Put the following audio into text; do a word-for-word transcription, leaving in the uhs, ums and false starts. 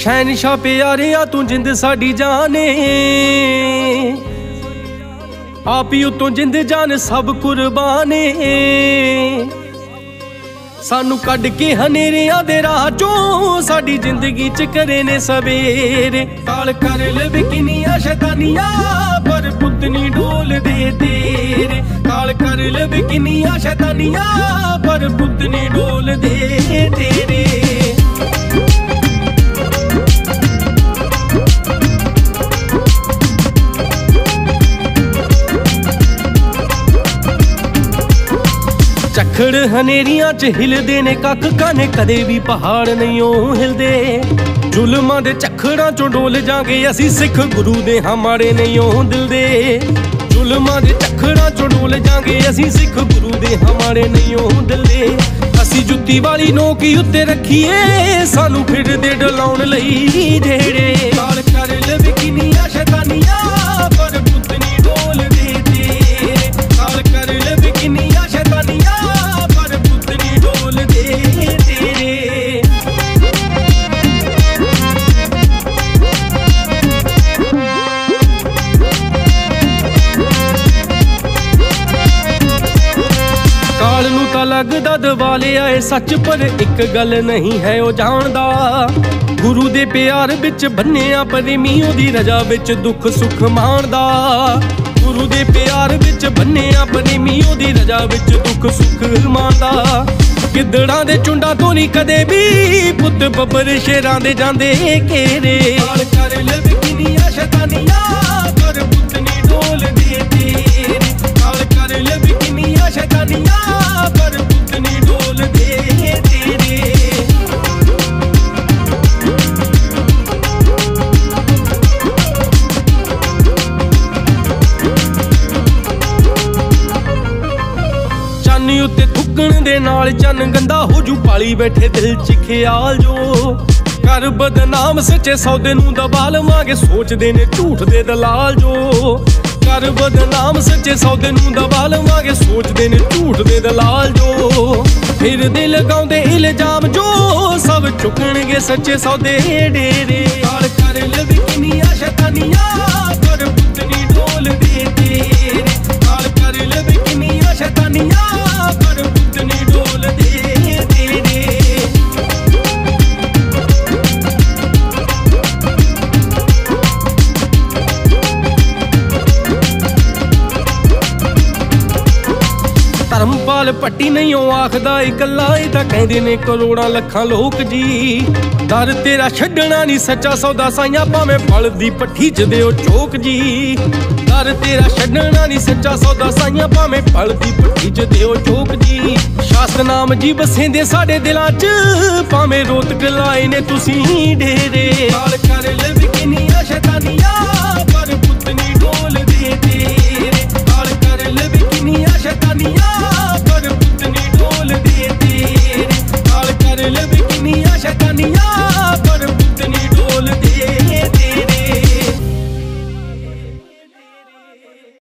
शहनशाह प्यारिया तू जिंद साडी जाने, आप ही उतों जिंद जान सब कुर्बाने। सानू कढ के हनेरियां दे राह चों साडी जिंदगी च करे ने सवेरे। काल कर लवे किनियां शैतानियां पर पुत्त नी डोल दे तेरे। काल कर लवे किनियां शैतानियां पर पुत्त नी डोल दे तेरे। झक्खड़ हनेरियां च हिलदे ने कक्क काने, कदे भी पहाड़ नहीं ओ हिलदे। जुल्मां दे झक्खड़ां चों डोल जांगे असीं, सिख गुरु दे हमारे नहीं ओ दिल दे। जुल्मां दे झक्खड़ां चों डोल जांगे असीं, सिख गुरु दे हमारे नहीं ओ दिल दे। असीं जुत्ती वाली नोकी उत्ते रखीए, सानू फिरदे डलाउण लई जेड़े। काल कर लवे किनियां शैतानियां पर पुत्त नी डोल दे तेरे। काल कर लवे किनियां शैतानियां लगदा दवाले आए सच, पर एक गल नहीं है ओ जानदा। गुरु दे प्यार बिच बन्निया प्रेमी ओदी रजा बिच दुख सुख माणदा। गुरु दे प्यार बिच बन्निया प्रेमी ओदी रजा बिच दुख सुख माणदा। गिद्दड़ां दे चुंडां तो नहीं कदे भी पुत्त बब्बर शेरां दे जांदे घेरे। काल कर लवे किनियां शैतानियां पर पुत्त नी डोल दे तेरे। काल कर लवे किनियां शैतानियां पर पुत्त नी डोल दे तेरे। चानी उत्ते थुकण दे नाल चन गंदा हो जू, पाली बैठे दिल च ख्याल जो। कर बदनाम सच्चे सौदे नूं दबा लवांगे, सोचदे ने झूठ दे दलाल जो। कर बदनाम सच्चे सौदे नूं दबा लवांगे, सोचदे ने झूठ दे दलाल जो। फिर दे लगाउंदे इल्जाम जो, सब चुकणगे सच्चे सौदे डेरे। काल कर लवे किनियां शैतानियां पर पुत्त नी डोल दे तेरे। काल कर लवे किनियां शैतानियां पर पुत्त नी डोल दे तेरे। धर्मपाल पट्टी नहीं ओ आखदा इकल्ला, ये तां कहंदे ने करोड़ां लखां लोक जी। दर तेरा छड्डना नहीं सच्चा सौदा साइयां, भावें फल दी पट्ठी च देओ चोक जी। दर तेरा छड्डना नहीं सच्चा सौदा साइयां, भावें फल दी पट्ठी च देओ चोक जी। शास्त्र नाम जी बसेंदे साडे दिलां च, भावें रोतक लाए ने तुसीं डेरे। काल कर लवे किनियां शैतानियां पर पुत्त नी डोल दे तेरे। काल कर लवे किनियां शैतानियां